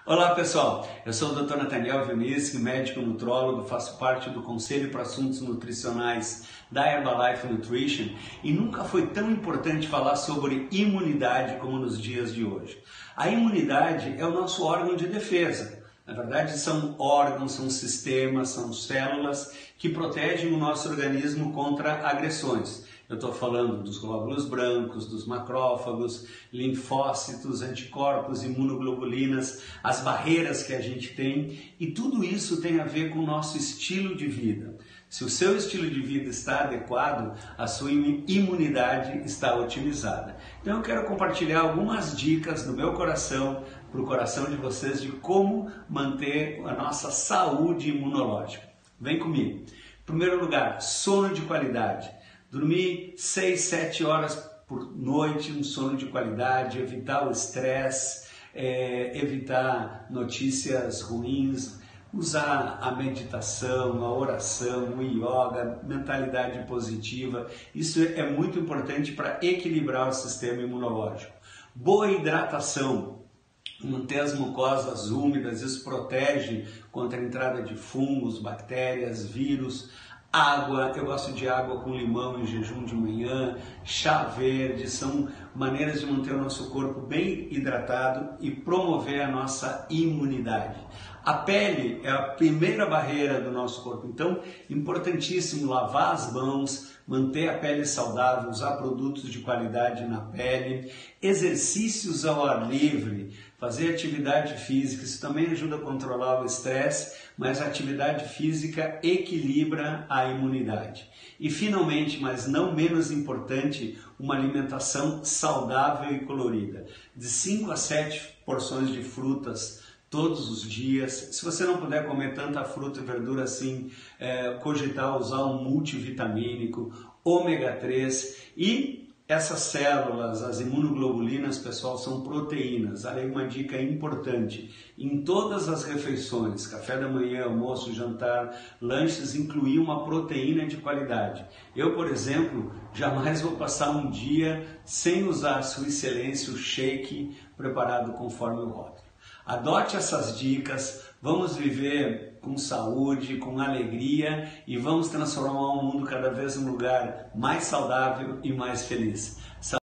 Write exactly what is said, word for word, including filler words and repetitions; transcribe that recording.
Olá pessoal, eu sou o doutor Nathaniel Vioniski, médico nutrólogo, faço parte do Conselho para Assuntos Nutricionais da Herbalife Nutrition e nunca foi tão importante falar sobre imunidade como nos dias de hoje. A imunidade é o nosso órgão de defesa. Na verdade, são órgãos, são sistemas, são células que protegem o nosso organismo contra agressões. Eu estou falando dos glóbulos brancos, dos macrófagos, linfócitos, anticorpos, imunoglobulinas, as barreiras que a gente tem, e tudo isso tem a ver com o nosso estilo de vida. Se o seu estilo de vida está adequado, a sua imunidade está otimizada. Então eu quero compartilhar algumas dicas do meu coração para o coração de vocês de como manter a nossa saúde imunológica. Vem comigo. Em primeiro lugar, sono de qualidade. Dormir seis, sete horas por noite, um sono de qualidade, evitar o estresse, é, evitar notícias ruins, usar a meditação, a oração, o yoga, mentalidade positiva. Isso é muito importante para equilibrar o sistema imunológico. Boa hidratação. Manter as mucosas úmidas, isso protege contra a entrada de fungos, bactérias, vírus. Água, eu gosto de água com limão em jejum de manhã, chá verde, são maneiras de manter o nosso corpo bem hidratado e promover a nossa imunidade. A pele é a primeira barreira do nosso corpo, então importantíssimo lavar as mãos, manter a pele saudável, usar produtos de qualidade na pele, exercícios ao ar livre, fazer atividade física, isso também ajuda a controlar o estresse, mas a atividade física equilibra a imunidade. E finalmente, mas não menos importante, uma alimentação saudável e colorida, de cinco a sete porções de frutas todos os dias. Se você não puder comer tanta fruta e verdura assim, é, cogitar usar um multivitamínico, ômega três e essas células, as imunoglobulinas, pessoal, são proteínas. Olha aí uma dica importante. Em todas as refeições, café da manhã, almoço, jantar, lanches, incluir uma proteína de qualidade. Eu, por exemplo, jamais vou passar um dia sem usar Sua Excelência o shake preparado conforme o rótulo. Adote essas dicas, vamos viver com saúde, com alegria e vamos transformar o mundo cada vez um lugar mais saudável e mais feliz.